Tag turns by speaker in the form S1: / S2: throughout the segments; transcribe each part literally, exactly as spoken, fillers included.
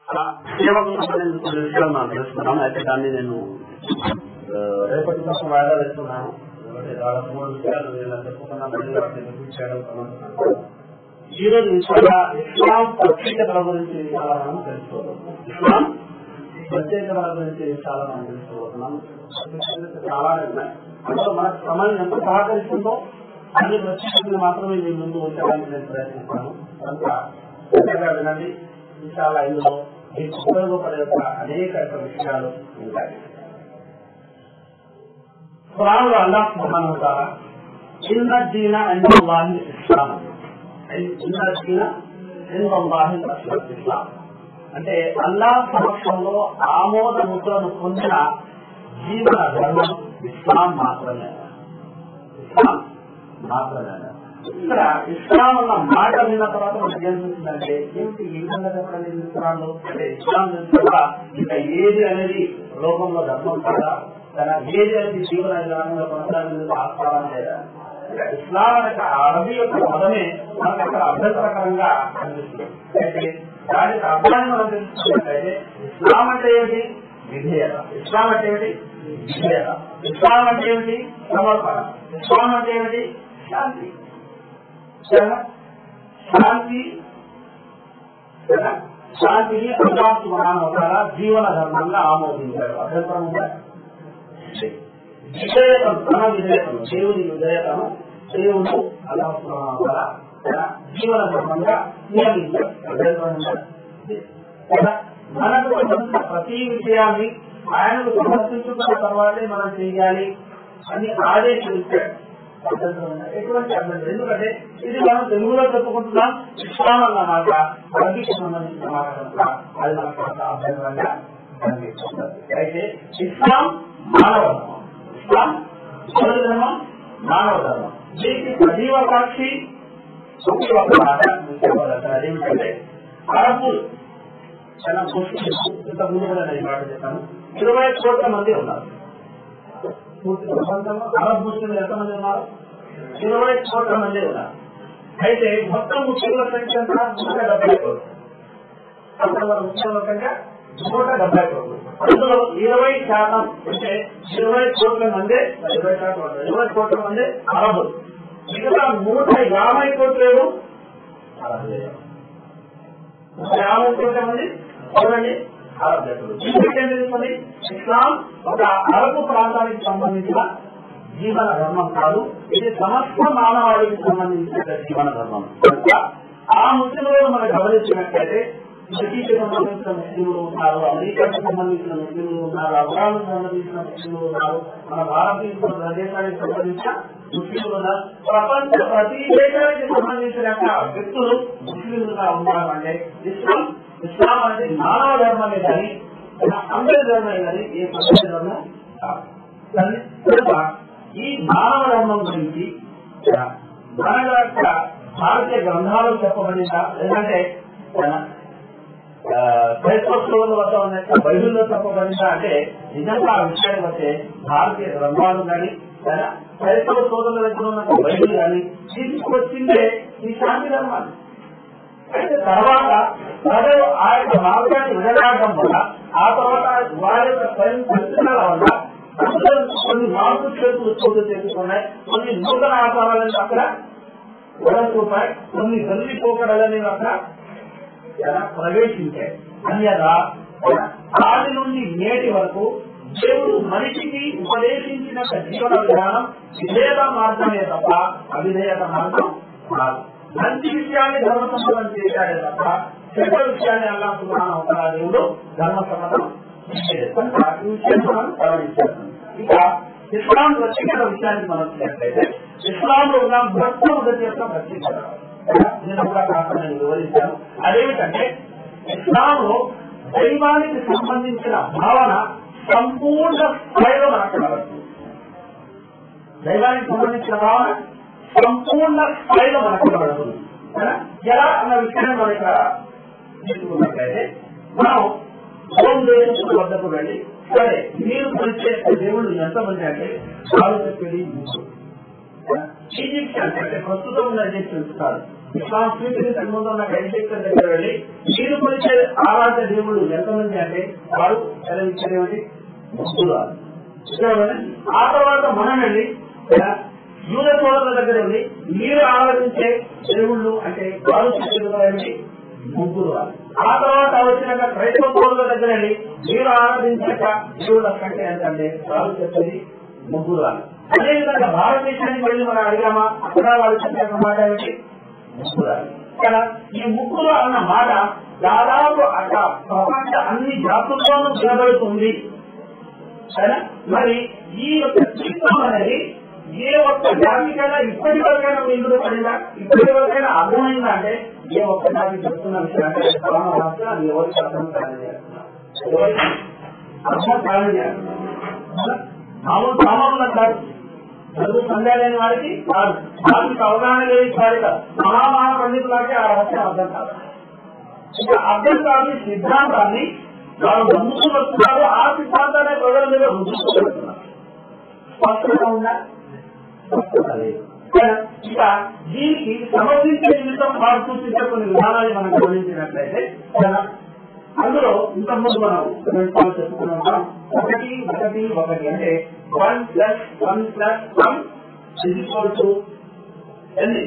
S1: సేవకు సంబంధించిన కొన్ని విషయాలు మనం తెలుసుకున్నాం. అయితే దాన్ని నేను రేపటి కోసం వాయిదా వేస్తున్నాను. దాదాపు మూడు విషయాలు నేను చెప్పుకున్నా మళ్ళీ వాటిని రిపీట్ చేయడం అనుకుంటున్నాను. ఈ రోజు ఇన్షాల్లా ఇస్లాం ప్రత్యేకతల గురించి చాలా మనం తెలుసుకోబోతున్నాం. ఇస్లాం ప్రత్యేకతల గురించి చాలా మనం తెలుసుకోబోతున్నాం. చాలా ఉన్నాయి. అందులో మనకు సమయం ఎంత సహకరిస్తుందో అన్ని ప్రత్యేకతలు మాత్రమే మీ ముందు ఉంచడానికి నేను ప్రయత్నిస్తాను. కనుక చక్కగా వినండి. ఇన్షాల్లా ఇందులో మీకు ఉపయోగపడే యొక్క అనేక విషయాలు ఉంటాయి. ఖురాన్లో అల్లాహ్ సుబ్హానహు వ తఆలా ఇన్న దీన ఇందల్లాహి ఇస్లాం, ఇన్న దీన ఇందల్లాహి ఇస్లాం అంటే అల్లాహ్ సమక్షంలో ఆమోద ముద్రను పొందిన జీవన ధర్మం ఇస్లాం మాత్రమే. ఇస్లాం మాత్రమే. ఇక్కడ ఇస్లాం అన్న మాట విన్న తర్వాత మనకి ఏమవుతుందంటే ఏమిటి ఈ విధంగా చెప్పండి ఇస్లాంలో అంటే ఇస్లాం కూడా ఇంకా ఏది అనేది లోకంలో ధర్మం కాదా, తన ఏది అనేది జీవన విధానంలో కొనసాగింది ఆస్కారం లేదా. ఇస్లాం అనే అరబీ యొక్క పదమే మనకు అక్కడ అభ్యంతరకరంగా కనిపిస్తుంది. అయితే దానికి అర్థాన్ని మనం తెలుసుకున్నట్లయితే ఇస్లాం అంటే ఏమిటి? విధేయత. ఇస్లాం అంటే ఏమిటి? విధేయత. ఇస్లాం అంటే ఏమిటి? సమర్పణ. ఇస్లాం అంటే ఏమిటి? శాంతి. శాంతి శాంతిని అల్లాహ్ సుబ్హానహు వ తఆలా జీవన ధర్మంగా ఆమోదించారు. అభ్యంతరం ఉందా? విధేయతం, తన విధేయతను, దేవుని విధేయతను దేవుడు అల్లాహ్ సుబ్హానహు వ తఆలా జీవన ధర్మంగా నియమించారు. అభ్యంతరం ఉందా? మనకు ప్రతి విషయాన్ని ఆయనకు సమర్పించుకున్న తర్వాతే మనం చేయాలి అని ఆదేశించాడు. ఎటువంటి అభ్యంతరం? ఎందుకంటే ఇది మనం తెలుగులో చెప్పుకుంటున్నాం. ఇస్లాం అన్న మాట అరబీకి సంబంధించిన మాట కనుక అది మనకు అభ్యంతరంగా కనిపిస్తుంది. అయితే ఇస్లాం మానవ ధర్మం. ఇస్లాం మొదటి ధర్మం మానవ ధర్మం. దీనికి సజీవ సాక్షి ఒకే ఒక మాట అదేమిటంటే అరబులు చాలా ఇంత ముందు కూడా నేను మాట చెప్పాను. ఇరవై కోట్ల మంది ఉన్నారు. పూర్తి ప్రపంచంలో అరబ్ ముస్లింలు ఎంతమంది ఉన్నారు? ఇరవై కోట్ల మంది ఉన్నారు. అయితే మొత్తం ముస్లింల సంఖ్య నూట డెబ్బై కోట్లు. ముస్లింల సంఖ్య నూట డెబ్బై కోట్లు. అందులో ఇరవై శాతం అంటే ఇరవై కోట్ల మంది ఇరవై శాతం ఇరవై కోట్ల మంది అరబులు. మిగతా నూట యాభై కోట్లేరు అరబులు. నూట యాభై కోట్ల మంది చూడండి అరబ్. తీసుకుంది ఇస్లాం ఒక అరబు ప్రాంతానికి సంబంధించిన జీవన ధర్మం కాదు, ఇది సమస్త మానవాళికి సంబంధించిన జీవన ధర్మం. కనుక ఆ ముస్లింలను మనం గమనించినట్లయితే బ్రిటిష్కి సంబంధించిన ముస్లింలు ఉన్నారు, అమెరికాకి సంబంధించిన ముస్లింలు ఉన్నారు, అఫ్ఘాన్కు సంబంధించిన ముస్లింలు ఉన్నారు, మన భారతీయ దేశానికి సంబంధించిన ముస్లింలు ఉన్నారు. ప్రపంచ ప్రతి దేశానికి సంబంధించిన వ్యక్తులు ముస్లింలుగా ఉన్నారు. అంటే ఇస్లాం ఇస్లాం అనేది మానవ ధర్మమే కానీ అందరి ధర్మమే కానీ ఏ ప్రపంచ ధర్మం కాదు. ఈ మానవ ధర్మం గురించి మన యొక్క భారతీయ గ్రంథాలు చెప్పబడిందా లేదంటే క్రైస్తవుల వద్ద ఉన్న బైబిల్లో చెప్పబడిందా అంటే నిజంగా ఆ విషయానికి వస్తే భారతీయ గ్రంథాలు కానీ క్రైస్తవ సోదరుల దగ్గర ఉన్న బైబిల్ కానీ తీసుకొచ్చిందే ఈ శాంతి ధర్మాన్ని. అయితే తర్వాత ప్రజలు ఆ యొక్క మార్గాన్ని విడనాడడం వల్ల ఆ తర్వాత వారి యొక్క స్వయం పరిస్థితుల వల్ల కొన్ని మార్పు చేతులు చోటు చేసుకున్నాయి. కొన్ని నూతన ఆచారాలను అక్కడ వడసూపాయి, కొన్ని గల్లి పోకడలని అక్కడ ప్రవేశించాయి. అన్యదా ఆది నుండి నేటి వరకు దేవుడు మనిషికి ఉపదేశించిన జీవన విధానం విధేయత మార్గమే తప్ప అవిధేయత మార్గం కాదు. మంచి విషయాన్ని ధర్మ సమ్మతం చేశాడే తప్ప చెడ్డ విషయాన్ని అల్లాహ్ సుబ్హానహు వ తఆలా దేవుడు ధర్మ సమ్మతం కనుక ఈ విషయాన్ని మనం గమనించాలి. ఇక ఇస్లాం ప్రత్యేకత విషయాన్ని మనం చూసినట్లయితే ఇస్లాంలో ఉన్న మొట్టమొదటి యొక్క ప్రత్యేకత నేను కూడా కాస్త నేను వివరించాను. అదేమిటంటే ఇస్లాంలో దైవానికి సంబంధించిన భావన సంపూర్ణ స్థాయిలో మనకు కలగదు. దైవానికి సంబంధించిన భావన సంపూర్ణ స్థాయిలో మనకు కలగడుతుంది. ఎలా అన్న విషయాన్ని మనం ఇక్కడ తీసుకున్నట్లయితే మనం హోం దేశం వద్దకు వెళ్ళి సరే మీరు కొలిచే దేవుళ్ళు ఎంతమంది అంటే వాళ్ళు చెప్పేది ఈజిప్షియన్స్ అంటే ప్రస్తుతం ఉన్న ఈజిప్షియన్స్ కాదు, ఇస్లాం స్వీకరించక ముందు ఉన్న గైడ్లైన్స్ దగ్గర వెళ్ళి మీరు కొలిచే ఆరాధ్య దేవుళ్ళు ఎంతమంది అంటే వారు సెలవిచ్చేదేమిటి ముగ్గురు. ఆ తర్వాత మనం వెళ్ళి యూద సోదరుల దగ్గర వెళ్ళి మీరు ఆరాధించే దేవుళ్ళు అంటే వారు చెప్పేది ముగ్గురు. ఆ తర్వాత వచ్చినాక క్రైస్తవ సోదరుల దగ్గర వెళ్ళి మీరు ఆరాధించాక దేవుళ్ళ సంఖ్య ఎంతంటే వారు చెప్పేది ముగ్గురు అని. అదేవిధంగా భారతదేశానికి వెళ్ళి మనం అడిగామా అక్కడ వాళ్ళు చెప్పే మాట ఏమిటి ముగ్గురు అని. ఇక్కడ ఈ ముగ్గురు అన్న మాట దాదాపు అక్కడ ప్రపంచ అన్ని జాతుల్లోనూ వినబడుతుంది. సరే, మరి ఈ యొక్క చిత్రం అనేది ఏ ఒక్క జాతికైనా ఇప్పటి వరకైనా ఇందులో పడిందా, ఇప్పటి వరకైనా అర్థమైందా అంటే ఏ ఒక్క జాతి చెప్తున్న విషయం అంటే రాష్ట్రం అది ఎవరికి అర్థం కారణం చేస్తున్నారు, ఎవరికి అర్థం కారణం చేస్తున్నారు. మామూలు సామాన్యుల కాదు, చదువు సంధ్య లేని వారికి కాదు, వారికి అవగాహన లేని వారి కాదు, మహామహా పండితులకి ఆ రహస్యం అర్థం కాదు. ఇంకా అర్థం కాని సిద్ధాంతాన్ని వాళ్ళు బంధువులు వస్తున్నారు, ఆ సిద్ధాంతాన్ని ప్రజల మీద రుజువు పెడుతున్నారు. స్పష్టంగా ఉందా? స్పష్టత లేదు. ఇక దీనికి సమర్థించే నిమిత్తం వారు సూచించే కొన్ని విధానాన్ని మనం గమనించినట్లయితే అందులో ఇంతకుముందు మనం చెప్పుకున్నాం ఒకటి ఒకటి ఒకటి అంటే one plus one plus one is equal to ఎన్ని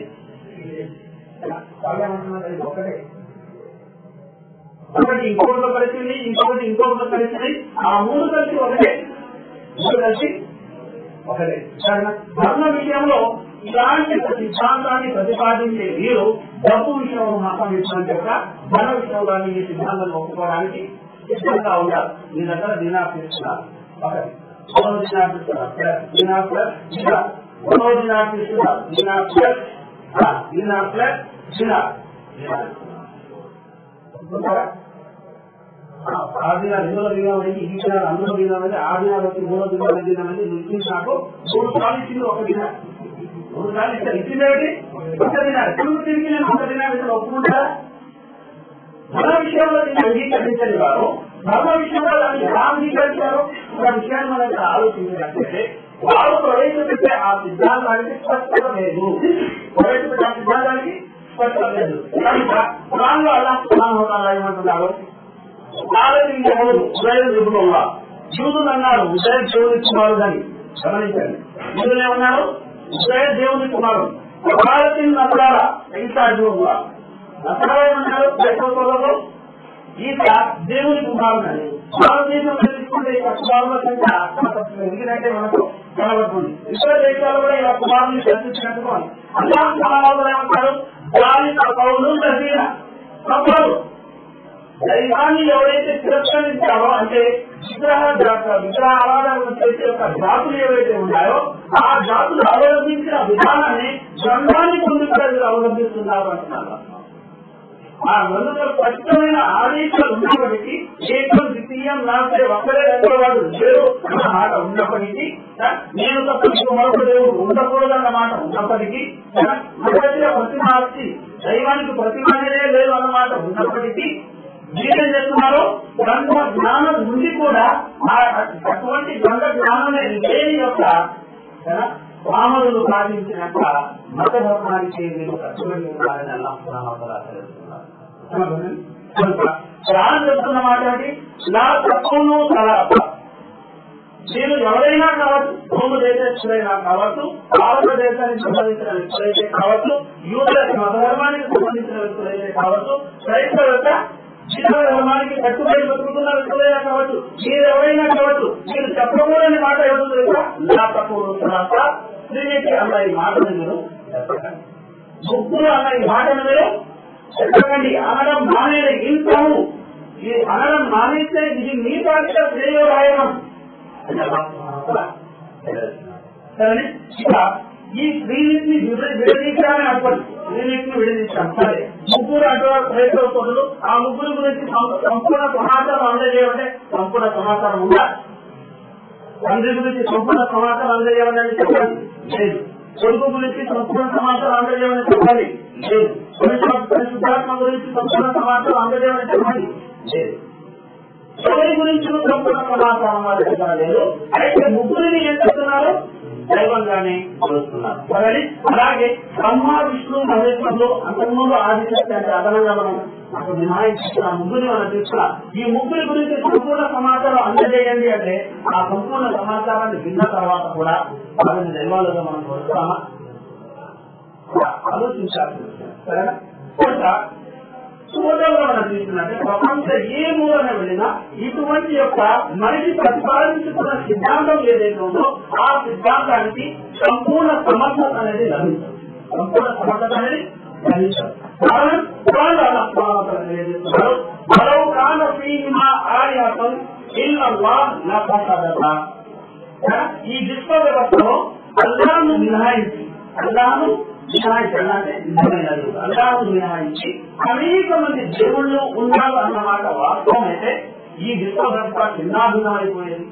S1: ఒకటే. ఒకటి ఇంకొకటిలో కలిసింది, ఇంకొకటి ఇంకొకటిలో కలిసింది, ఆ మూడు కలిసి ఒకటే, మూడు కలిసి ఒకటే. ధర్మ విషయంలో ఇలాంటి సిద్ధాంతాన్ని ప్రతిపాదించే వీరు డబ్బు విషయంలో మాత్రం ఇచ్చినంత యొక్క ధన విషయంలో ఈ సిద్ధాంతాన్ని ఒప్పుకోవడానికి సిద్ధంగా ఉండాలి. మీ దగ్గర దినార్ తీసుకున్నారు ఒకటి, మరో దినార్ తీసుకున్నారు ప్లస్ దినార్ ప్లస్ దినార్, మరో దినార్ తీసుకున్నారు దినార్ ప్లస్ దినార్ ప్లస్ దినార్. ఆ దినాలు ఇందులో దినామంది, ఈ దినాలు అందులో దినామంది, ఆ దినాలు వచ్చి మూడో దినాలు దినామంది నిర్మించి నాకు మూడు సార్లు ఇచ్చింది ఒక దినాలు, మూడు సార్లు ఇచ్చారు. ఇచ్చిందేమిటి ఒక దినాలు. తిరుగు తిరిగి నేను ఒక దినాలు ఇచ్చిన ఒప్పుకుంటారా? ధన విషయంలో నేను అంగీకరించని వారు ధర్మ విషయంలో దాన్ని ఎలా అంగీకరించారు? ఆ విషయాన్ని మనం ఆలోచించినట్లయితే వారు ప్రవేశపెట్టే ఆ సిద్ధాంతానికి స్పష్టత లేదు, ప్రవేశపెట్టే ఆ సిద్ధాంతానికి స్పష్టత లేదు. కనుక దానిలో అలా సమానం ఏమంటున్నారు? యూదులు అన్నారు ఉదయ దేవుని కుమారుడు అని. గమనించండి, యూదులు ఏమన్నారు? ఉదయ దేవుని కుమారుడు. భారతీయ నగరాల ఇంకా నగరాలు క్రైస్తవులలో ఈత దేవుని కుమారుడు అని. భారతదేశంలో తీసుకుంటే ఇక కుమారుల సంఖ్య ఎందుకంటే మనకు కనబడుతుంది. ఇతర దేశాలు కూడా ఇలా కుమారుని చర్చించినట్టుగా అలా కుమారులు ఏమంటారు? పౌరులు చదివిన ప్రభుత్వాలు దైవాన్ని ఎవరైతే తిరస్కరించారో అంటే విగ్రహ విగ్రహ ఆరాధన చేసే యొక్క జాతులు ఏవైతే ఉన్నాయో ఆ జాతులు అవలంబించిన విధానాన్ని గ్రంథాన్ని పొందుకు అవలంబిస్తున్నారు అంటున్నారు. ఆ గ్రంథంలో స్పష్టమైన ఆదేశాలు ఉన్నప్పటికీ ఏకం ద్వితీయం నాకే ఒకరే రెండోవాడు లేరు అన్న మాట ఉన్నప్పటికీ, నేను తప్ప మరొక దేవుడు ఉండకూడదన్న మాట ఉన్నప్పటికీ, మొదటిగా ప్రతిమార్చి దైవానికి ప్రతిమానే లేదు అన్నమాట ఉన్నప్పటికీ మీరేం చేస్తున్నారు? గ్రంథ జ్ఞానం నుండి కూడా అటువంటి గ్రంథ జ్ఞానమే లేని యొక్క రాములు సాధించినట్ల మత ధర్మానికి మీరు కష్టపడి ఉన్నారని అలా తెలుస్తున్నారు. ప్రాణం చెప్తున్న మాట ఏమిటి? నా తక్కువను తలాప మీరు ఎవరైనా కావచ్చు, భూమి దేశస్తులైనా కావచ్చు, భారతదేశానికి సంబంధించిన వ్యక్తులైతే కావచ్చు, యూద మత ధర్మానికి సంబంధించిన వ్యక్తులైతే కావచ్చు, క్రైస్తవ యొక్క జీవ ధర్మానికి కట్టుబడి బతుకుతున్న వ్యక్తులైనా కావచ్చు, మీరు ఎవరైనా కావచ్చు, మీరు చెప్పకూడని మాట ఎవరు లేదా? నా తక్కువ తర్వాత దీనికి అన్న ఈ మాటను మీరు చెప్పకండి, ముగ్గురు అన్న ఈ మాటను మీరు చెప్పకండి. అనడం మానేది ఇంటాము, ఈ అనడం మానేస్తే ఇది మీ పాత్ర శ్రేయోరాయణం. సరే, ఇక ఈ స్త్రీని విడదీశామని అనుకోండి, స్త్రీని విడదీశాం సరే, ముగ్గురు అంటున్నారు క్రైస్తవ సోదరులు. ఆ ముగ్గురు గురించి సంపూర్ణ సమాచారం అందజేయమంటే సంపూర్ణ సమాచారం ఉందా? తండ్రి గురించి సంపూర్ణ సమాచారం అందజేయమని చెప్పండి, లేదు. కొడుకు గురించి సంపూర్ణ సమాచారం అందజేయమని చెప్పండి, లేదు. పరిశుద్ధాత్మ గురించి సంపూర్ణ సమాచారం అందజేయమని చెప్పండి, లేదు. ఎవరి గురించి సంపూర్ణ సమాచారం అందజేయడం లేదు. అయితే ముగ్గురిని ఏం చెప్తున్నారు? దైవంగానే కొలుస్తున్నారు. సరే, అలాగే బ్రహ్మ విష్ణు మహేశ్వరులు అంతకుముందు ఆదిశక్తి అంటే అదనంగా మనం అప్పుడు మినహాయించిన ముగ్గురిని మనం తీసుకున్నాం. ఈ ముగ్గురి గురించి సంపూర్ణ సమాచారం అందజేయండి అంటే ఆ సంపూర్ణ సమాచారాన్ని విన్న తర్వాత కూడా వారిని దైవాలుగా మనం కొలుస్తామా ఆలోచించాల్సి వస్తుంది. సరేనా? సోదరులు మనం తీసుకున్నట్టే ప్రపంచ ఏ మూలన వెళ్ళినా ఇటువంటి యొక్క మనిషి ప్రతిపాదించుకున్న సిద్ధాంతం ఏదైతే ఉందో ఆ సిద్ధాంతానికి సంపూర్ణ సమర్థత అనేది లభించదు. సంపూర్ణ సమర్థత అనేది లభించదు. కారణం వాళ్ళు అలా తెలియజేస్తున్నారు. మరో కాన ఫీహిమా ఆయాతం ఇల్లల్లాహ్ లా ఫసదత. ఈ విశ్వ వ్యవస్థలో అల్లాహ్ను మినహాయించి అల్లాహ్ను మినహాయించాలంటే నిజమైనది అల్లాహ్ను మినహాయించి అనేక మంది దేవుళ్ళు ఉన్నారు అన్నమాట వాస్తవం అయితే ఈ విశ్వ వ్యవస్థ చిన్నాభిన్నమైపోయేది.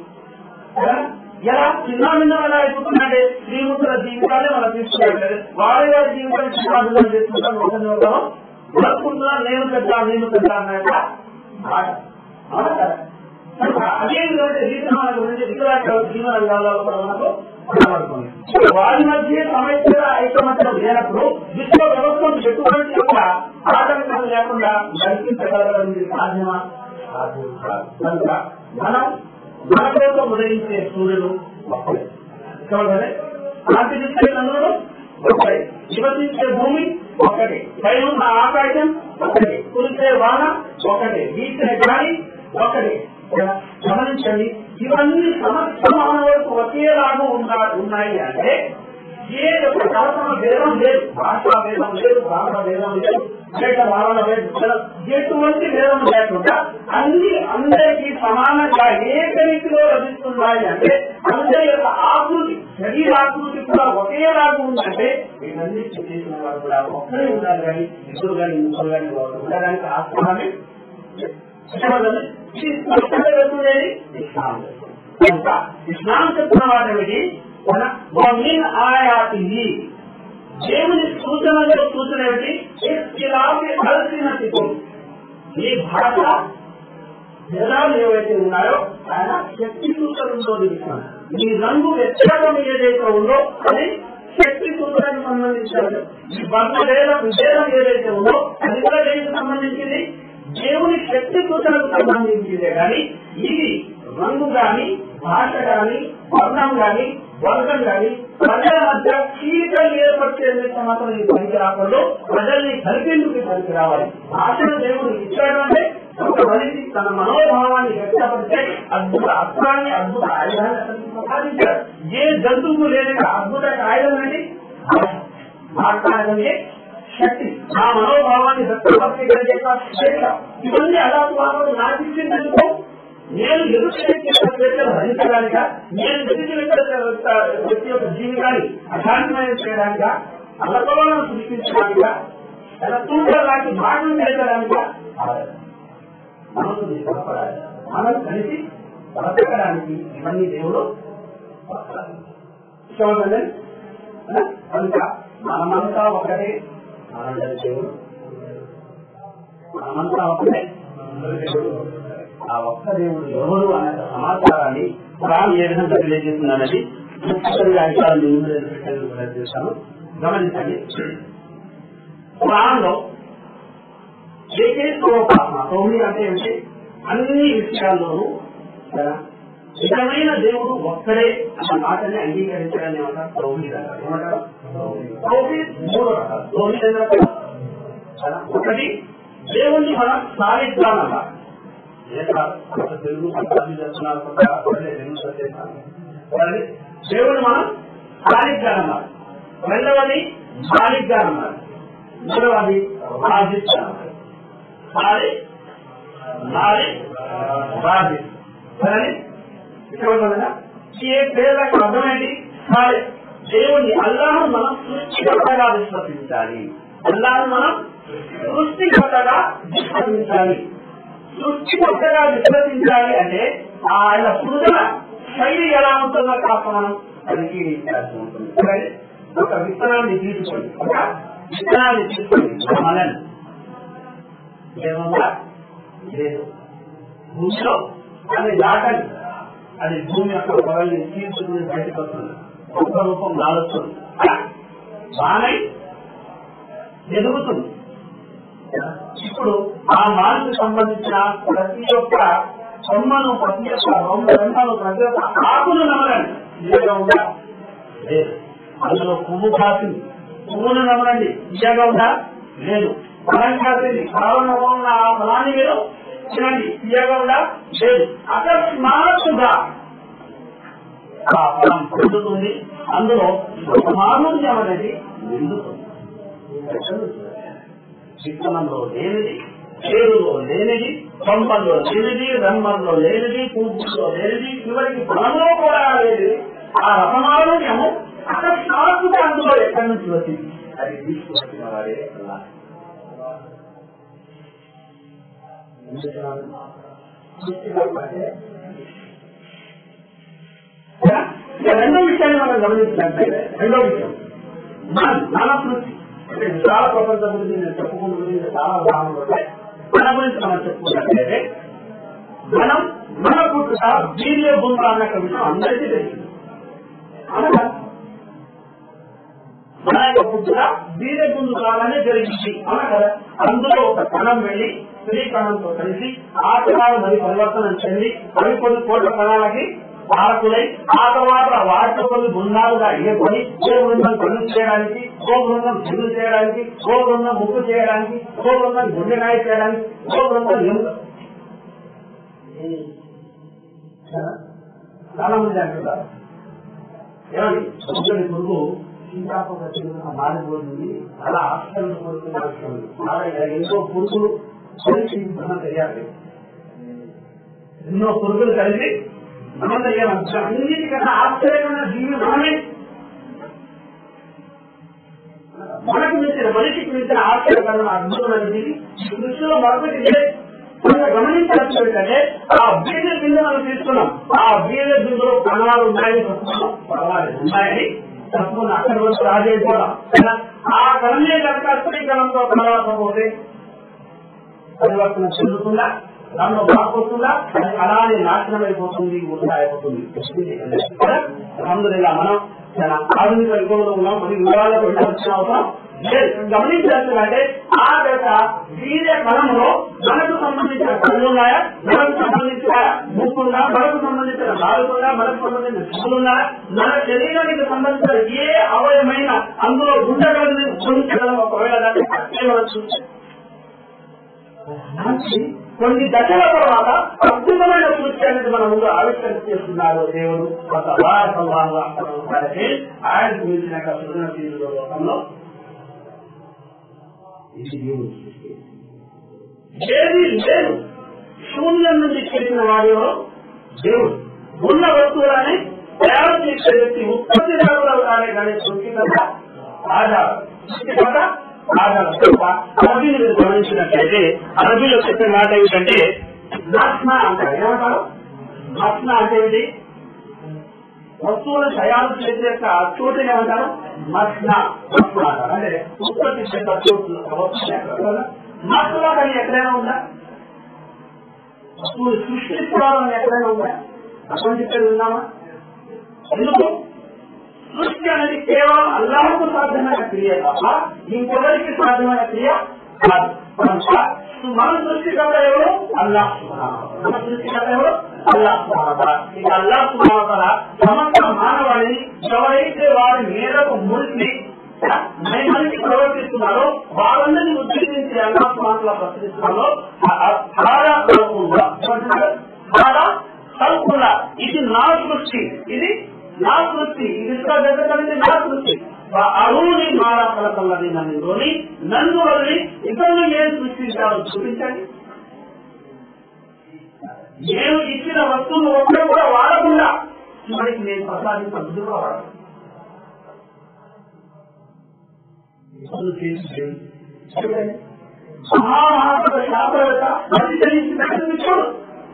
S1: ఎలా చిన్నాభిన్నం ఎలా అయిపోతుందంటే శ్రీముఖుల జీవితాలే మనం తీసుకుంటారు. వారి వారి జీవితాన్ని చిన్నాభిన్నం చేసుకుంటారు. ఒకరిని ఒకరు జరుపుకుంటున్నారు. నేను పెద్ద నేను పెద్ద అన్నట్ట మాట అవునా కదా. అదే విధంగా గురించి ఇతర జీవన విధానాలు కూడా మనకు కనబడుతుంది. వారి మధ్య సమస్య ఐకమత్యం లేనప్పుడు విశ్వ వ్యవస్థను ఎటువంటి యొక్క ఆటంకం లేకుండా నడిపించగలగడం సాధ్యమా? సాధ్యం కాదు. కనుక మనం మన కోసం ఉదయించే సూర్యుడు ఒక్కడే, కాంతినిచ్చే చంద్రుడు ఒక్కడే, నివసించే భూమి ఒక్కటే, పైన ఆకాశం ఒక్కటే, కురిసే వాన ఒక్కటే, వీచే గాలి ఒక్కటే. గమనించండి, ఇవన్నీ సమస్త మానవులకు ఒకేలాగా ఉన్నాయి అంటే ఏ యొక్క శాసన భేదం లేదు, భాషా భేదం లేదు, భాషా భేదం లేదు, అనేక భావన భేదం, ఎటువంటి భేదం లేకుండా అన్ని అందరికీ సమానంగా ఏకరీతిలో లభిస్తున్నాయి అంటే అందరి యొక్క ఆకృతి శరీరాకృతి కూడా ఒకేలాగా ఉందంటే వీటన్ని చేసిన వారు కూడా ఒక్కరే ఉండాలి కానీ ఇద్దరు కానీ ముగ్గురు కానీ ఉండడానికి ఆస్కారమే ఇస్లాం చెప్పిన వాటి ఆయాతి దేవుని సూచనలో సూచన ఏమిటి? కలిసినట్టు ఈ భాష జనాలు ఏవైతే ఉన్నాయో ఆయన శక్తి సూచనలో దిగుతున్నాడు. ఈ రంగు వ్యత్యాసం ఏదైతే ఉందో అది శక్తి సూత్రానికి సంబంధించారు. ఈ వర్ణ భేదం విభేదం ఏదైతే ఉందో అది కూడా దేనికి సంబంధించింది? దేవుని శక్తి సూచనకు సంబంధించిందే కానీ ఇది రంగు గాని భాష గాని వర్ణం గాని వర్గం గాని ప్రజల మధ్య చీకలు ఏర్పరిచేందుకు మాత్రం ఈ పనికి రాకుండా ప్రజల్ని కలిపేందుకు పనికి రావాలి. భాషను దేవుడు ఇచ్చాడు అంటే ఒక మనిషి తన మనోభావాన్ని వ్యక్తపరిచే అద్భుత అస్త్రాన్ని అద్భుత ఆయుధాన్ని ప్రసాదించాడు. ఏ జంతువు లేని అద్భుత ఆయుధం అనేది మాట్లాడగలిగే శక్తి, ఆ మనోభావాన్ని వ్యక్తపరిచగలిగే శక్తి. ఇవన్నీ అలాంటి నాటించేందుకు నేను ఎదురు స్వేచ్ఛను భరించడానిక, నేను ఎదుటి వ్యక్తి యొక్క జీవితాన్ని అశాంతమైన చేయడానిక, అలకలను సృష్టించడానిక, అలా తూడలాంటి మాటలు చేయడానిక మనసు నిలబడాలి. మనం కలిసి బ్రతకడానికి ఇవన్నీ దేవుడు చూడండి. కనుక మనమంతా ఒకటే, మనందరి దేవుడు మనమంతా ఒకటే, దేవుడు ఆ ఒక్క దేవుడు ఎవరు అనే సమాచారాన్ని ఖురాన్ ఏ విధంగా తెలియజేస్తుందనేది అంశాలను చేశాను. గమనించండి, ఖురాన్ లో ఏకైకోపాసన తౌహీద్ అంటే ఏమిటి? అన్ని విషయాల్లోనూ నిజమైన దేవుడు ఒక్కడే అన్న మాటని అంగీకరించడాన్ని ఏమంటారు? తౌహీద్ అంటారు. ఏమంటారు? తౌహీద్ మూడు రకాలు. తౌహీద్ ఎన్ని రకాలు? ఒకటి, దేవుణ్ణి మనం సాధిద్దాం అన్నారు. తెలుగు చేస్తున్నారు దేవుడు మనం సాలిగ్గా అన్నారు. రెండవది మాలిగ్గా అన్నారు. మూడవది బాధిస్తా అన్నారు. మాలి మాలి బాధిస్ సరే. ఈ పేర్లకు అర్థమేంటి? సరే, దేవుని అల్లాహ్ను మనం సృష్టికర్తగా విశ్వసించాలి. అల్లాహ్ను మనం సృష్టికర్తగా విశ్వసించాలి. సృష్టికర్తగా విశ్వసించాలి అంటే ఆయన సృజన శైలి ఎలా ఉంటుందో కాస్త మనం పరిశీలించాల్సి ఉంటుంది. ఒక విత్తనాన్ని తీసుకొని ఒక విత్తనాన్ని తీసుకొని మనల్ని ఏమన్నా లేదు భూమిలో అది దాటని అది భూమి యొక్క పొరల్ని తీసుకుని బయటకు వస్తుంది. రూపం దాల్చుతుంది, బాణై ఎదుగుతుంది. ఇప్పుడు ఆ మాలకు సంబంధించిన ప్రతి ఒక్క కొమ్మను, ప్రతి ఒక్క రెమ్మను, ప్రతి ఒక్క ఆకును నమలండి. ఇయ్యగా ఉందా? లేదు. అందులో పువ్వు కాసింది, పువ్వును నమలండి. ఇయ్యగా ఉందా? లేదు. ఫలం కాసింది, ఫలంలో ఉన్న ఆ ఫలాన్ని మీరు తినండి. ఇయ్యగా ఉందా? లేదు. అకస్మాత్తుగా ఆ ఫలం పొందుతుంది. అందులో మాధుర్యం అనేది నిండుతుంది. చిత్తనంలో లేనిది, చేరులో లేనిది, పంపంలో లేనిది, రమ్మల్లో లేనిది, పువ్వులో లేనిది, చివరికి ఫలంలో కూడా లేనిది. ఆ రసమాధుర్యము అకస్మాత్తుగా అందులో ఎక్కడి నుంచి వచ్చింది? అది తీసుకువచ్చిన వాడే అలా. రెండో విషయాన్ని మనం గమనించినట్లయితే, రెండో విషయం మన సృష్టి అంటే విశాల ప్రపంచం గురించి నేను చెప్పుకుంటూ గురించి చాలా ఉదాహరణలు ఉంటాయి. మన గురించి మనం చెప్పుకున్నట్లయితే మనం మన పుట్టుక వీర్య బృందా అన్న విషయం అందరికీ తెలిసింది. అనగా మన యొక్క పుట్టుక వీర్య బృందాలనే జరిగింది. అనగా అందులో ఒక కణం వెళ్లి స్త్రీ కణంతో కలిసి ఆ కణాలు మరి పరివర్తనం చెంది అవి కొన్ని కోట్ల కణాలకి భారతులై ఆ తర్వాత వాటితో కొన్ని బృందాలుగా ఏర్పడి ఓ బృందం కళ్ళు చేయడానికి, ఓ బృందం చెవులు చేయడానికి, ఓ బృందం ముక్కు చేయడానికి, ఓ బృందం గుండెకాయ చేయడానికి, ఓ బృందం ఎముక. చాలా మంది అంటున్నారు ఏమండి సముద్రం పురుగు సీతాపక చిన్న మారిపోతుంది, అలా ఆశ్చర్యం కోరుకున్నాడు. అలాగే ఎన్నో పురుగులు కలిసి మనం తెలియాలి. ఎన్నో పురుగులు కలిసి మనం తెలియాలంటే అన్నిటికన్నా ఆశ్చర్యమైన జీవి మనమే. మనకు మించిన మనిషికి మించిన ఆశ్చర్యకరమైన అద్భుతమైన జీవి దృష్టిలో మరొకటి గమనించాల్సి ఏంటంటే ఆ బీజ బిందు మనం తీసుకున్నాం. ఆ బీజ బిందులో కణాలు ఉన్నాయని చెప్పుకున్నాం, పర్వాలేదు ఉన్నాయని చెప్పుకున్న అక్కడి వరకు రాజైపోవడం. ఆ కణమే కనుక స్త్రీ కణంతో కలవకపోతే పరివర్తన చెందుతుందా, దానిలో మార్పు వస్తుందా? అది అలానే నాశనం అయిపోతుంది, వృధా అయిపోతుంది. అందువల్ల మనం చాలా ఆధునిక యుగంలో ఉన్నాం. మరి వివరాలకు వెళ్ళవలసిన అవసరం గమనించాల్సిందంటే ఆ యొక్క వీర్య కణంలో మనకు సంబంధించిన కళ్ళు ఉన్నాయా, మనకు సంబంధించిన ముక్కున్నా, మనకు సంబంధించిన నాలుగున్నా, మనకు సంబంధించిన చెవులున్నా, మన శరీరానికి సంబంధించిన ఏ అవయమైన అందులో ఉండగలని చూపించగలం. ఒకవేళ దాన్ని మనం చూసి కొన్ని దశల తర్వాత అద్భుతమైన సృష్టి అనేది మన ముందు ఆవిష్కరణ చేస్తున్నారు దేవుడు. ఒక అవార సంవాహంలో ఆయనకు మించిన సృజనశీలుల లోకంలో ఇది దేవుడు సృష్టి. ఏది లేదు, శూన్యం నుంచి చేసిన వాడిలో దేవుడు. ఉన్న వస్తువులని తయారు చేసే వ్యక్తి ఉత్పత్తిదారులు కానీ కానీ సృష్టి కదా ఆధారం. సృష్టి కదా ఆధారం. అరబీని మీరు గమనించినట్లయితే అరబీలో చెప్పే మాట ఏమిటంటే నాస్నా అంటారు. ఏమంటారు? నాస్నా అంటే ఏమిటి? వస్తువులను తయారు చేసే చోటుని ఏమంటారు? మస్నా వస్తువు అంటారు. అంటే ఉత్పత్తి చేసే చోటు మస్నా కానీ ఎక్కడైనా ఉందా? వస్తువులు సృష్టించుకోవాలని ఎక్కడైనా ఉందా? అటువంటి ఇక్కడ ఉన్నామా? ఎందుకు? సృష్టి అనేది కేవలం అల్లాహకు సాధ్యమైన క్రియ తప్ప ఇంకెవరికి సాధ్యమైన క్రియ కాదు. మన సృష్టికర్త ఎవరు? అల్లాహ్ సుబ్హానహు వ తఆలా. మన సృష్టికర్త ఎవరు? అల్లాహ్ సుబ్హానహు వ తఆలా. ఇక అల్లాహ్ సుబ్హానహు వ తఆలా సమస్త మానవాళిని ఎవరైతే వారి మేరకు మురికి మనిషి ప్రవర్తిస్తున్నారో వాళ్ళందరినీ ఉద్దేశించి అల్లాహ్ సుబ్హానహు వ తఆలా ప్రశ్నిస్తున్నారో ఇది నా సృష్టి, ఇది నా సృష్టి, ఇది జగత్తనేది నా సృష్టి. అరువుని మారా ఫలకల్లది నన్నుని నన్ను వదిలి ఇతరులు ఏం సృష్టించాలో చూపించండి. నేను ఇచ్చిన వస్తువులు ఒక్కరు కూడా వాడకుండా చివరికి నేను ప్రసాదించిన బుద్ధుగా వాడాలి. మహామహాత్మ శాస్త్రవేత్త మంచి తెలిసి చూడు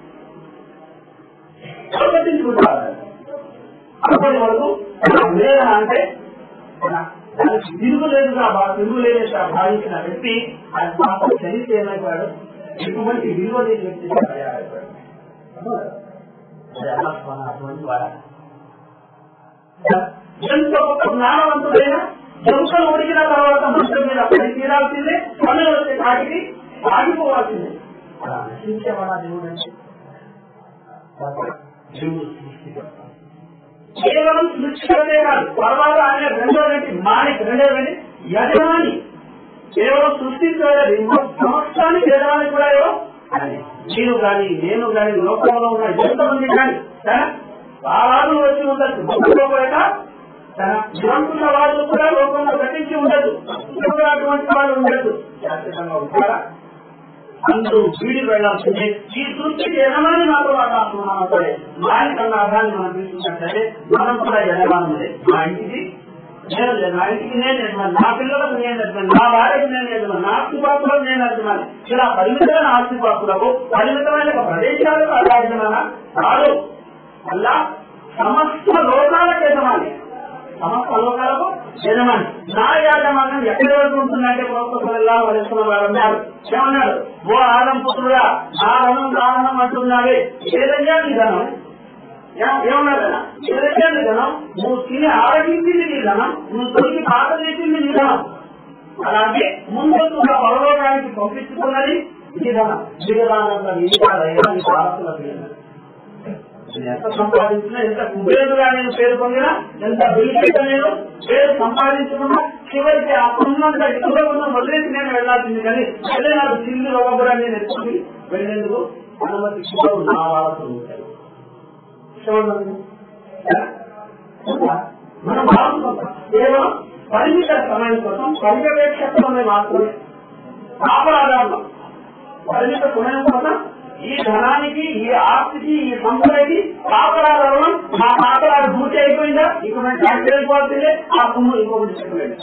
S1: పట్టించుకుంటారు. అప్పటి వరకు వేదన అంటే దానికి తిరుగులేదుగా తిరుగులేదుగా భావించిన వ్యక్తి ఆయన పాపం చరిత్ర ఏమైపోయాడు, ఎటువంటి విలువ లేని వ్యక్తిగా తయారైపోయాడు. అటువంటి వాడాలి. ఎంత గొప్ప జ్ఞానవంతుడైనా జంతువులు ఉడికిన తర్వాత మంచం మీద పడి తీరాల్సిందే, పనులు వచ్చే కాటికి ఆగిపోవాల్సిందే. నశించేవాడా దేవుడు అంటే దేవుడు సృష్టికర్త. కేవలం సృష్టికర్తే కాదు, తర్వాత ఆయన రెండో గంటి మానికి రెండో గంటి యజమాని. కేవలం సృష్టించలేదు, ఇంకో సంవత్సరానికి యజమాని కూడా ఏవో నేను కానీ నేను కానీ లోకంలో ఉన్న ఎంతమంది కానీ రాజు వచ్చి ఉండదు. గొప్పపోయిన తన నిరంకుశ వాళ్ళు కూడా లోకంలో గతించి ఉండదు. అటువంటి వాళ్ళు ఉండదు. శాశ్వతంగా ఉంటారా? అందరూ వీడి వెళ్లాల్సిందే. ఈ సృష్టికి యజమాని మాత్రం ఆడుతున్నాం సరే, దాని కన్నా అర్థాన్ని మనం తీసుకున్నట్లయితే మనం కూడా యజమానులే. మా ఇంటికి నేను నా ఇంటికి నేను యజమాని, నా పిల్లలకు నేను యజమాని, నా భార్యకు నేను యజమాని, నా ఆస్తిపాత్రులకు నేను యజమాని. ఇలా పరిమితమైన ఆస్తిపాత్రులకు పరిమితమైన ప్రదేశాలకు అలా యజమాన కాదు. అలా సమస్త లోకాలకు యజమాని, సమస్త లోకాలకు యజమాని. నా యాజమాన్యం ఎక్కడి వరకు ఉంటుందంటే ప్రవక్తల్లా వలసిన వారు అన్నారు. ఏమన్నాడు? ఓ ఆదం పుత్రుడా, నా ధనం దానం అంటున్నావే, ఏదైనా నీ ధనం. ఏమన్నాడు? ఏదైనా నీ ధనం, నువ్వు తిని ఆరగించింది నీ ధనం, నువ్వు తొలికి పాత చేసింది నీ ధనం. అలాగే ముందు పరలోకానికి పంపించుకున్నది నీ ధనం. దిగదానంగా నీ కాదయ్యా, నీ భారతులకు ఎంత సంపాదించినా, ఎంత కుబేరుగా నేను పేరు పొందినా, ఎంత బిల్లుపెట్ట నేను పేరు సంపాదించుకున్నా, చివరికి ఆ ఉన్నంత ఇతరులను వదిలేసి నేను వెళ్లాల్సింది. కానీ అదే నాకు చిల్లు ఒకబురా నేను ఎత్తుకుని వెళ్లేందుకు అనుమతి కూడా నా వారసులు ఉంటాయి. మనం భావించుకుంటాం కేవలం పరిమిత సమయం కోసం పర్యవేక్షకులమే మాత్రమే కాపలాదారులు. పరిమిత సమయం కోసం ఈ ధనానికి, ఈ ఆస్తికి, ఈ సంపదకి కాపలాదారులు. మా కాపలాలు పూర్తి అయిపోయిందా, ఇక మేము ట్యాక్స్ అయిపోతుందే, ఆ సొమ్ము ఇంకొకటి చెప్పలేదు.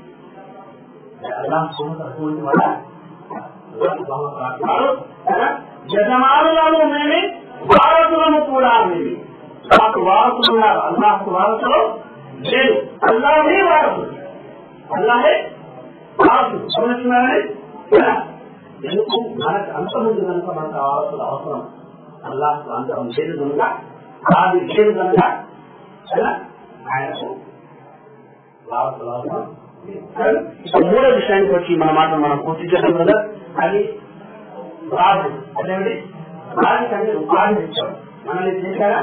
S1: యజమానులను మేమే, వారసులను కూడా మేమే. మాకు వారసులు ఉన్నారు, అల్లాహకు వారసులు లేదు. అల్లాహే వారసులు, అల్లాహే వారసులు. సమస్యనే ఎందుకు మనకు అంతమంది కనుక మనకు వారసులు అవసరం. అల్లాహకు అంతరం లేదు కనుక, అది లేదు కనుక ఆయనకు వారసులు అవసరం. మూడో విషయానికి వచ్చి మన మాట మనం పూర్తి చేద్దాం కదా. అది రాజు. అదేమిటి? రాజు కంటే ఉపాధి ఇచ్చాడు. మనల్ని చేశారా?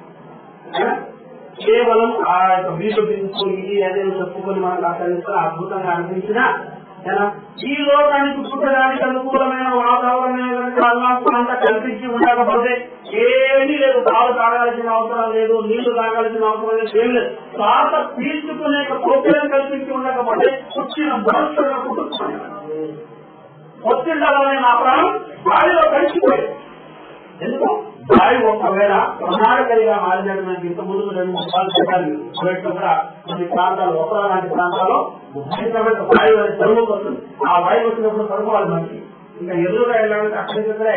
S1: కేవలం ఆ యొక్క వీలు బిందు ఇది అదే చెప్పుకొని మనకు ఆచరిస్తే అద్భుతంగా అనిపించినా, ఈ లోకానికి పుట్టడానికి అనుకూలమైన వాతావరణం అంతా కల్పించి ఉండకపోతే ఏమీ లేదు. పాలు తాగాల్సిన అవసరం లేదు, నీళ్లు తాగాల్సిన అవసరం లేదు, ఏం లేదు. శ్వాస పీల్చుకునే సౌకర్యం కల్పించి ఉండకపోతే పుట్టిన భవిష్యత్తు పుట్టుకున్నాయి. వచ్చిండాలనే నా ప్రాణం గాలిలో కలిసిపోయాయి. ఎందుకు? గాలి ఒకవేళ ప్రమాదకరిగా మారినట్టు మనకి ఇంత ముందు రెండు మూడు సార్లు చెప్పాలి. కూడా కొన్ని ప్రాంతాలు, ఒకరా లాంటి ప్రాంతాల్లో వాయువు అనేది తరువుకు వస్తుంది. ఆ వాయువు వచ్చినప్పుడు తరువాలి మనకి. ఇంకా ఎదురుగా వెళ్ళాలంటే అక్కడికక్కడే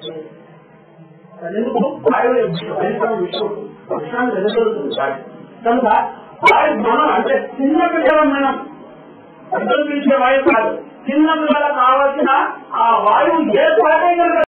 S1: ఎందుకు వాయువు విషయం విషయాన్ని ఎదుర్కొంటుంది గాలి. కనుక వాయు మనం అంటే చిన్న పిల్లల మనం పెద్దలు పిలిచే వాయువు కాదు, చిన్న పిల్లలకు కావాల్సిన ఆ వాయువు ఏ పాటే